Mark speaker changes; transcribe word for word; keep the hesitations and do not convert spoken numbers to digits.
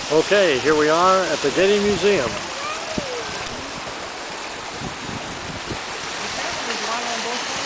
Speaker 1: Okay, here we are at the Getty Museum.
Speaker 2: There's one on both sides.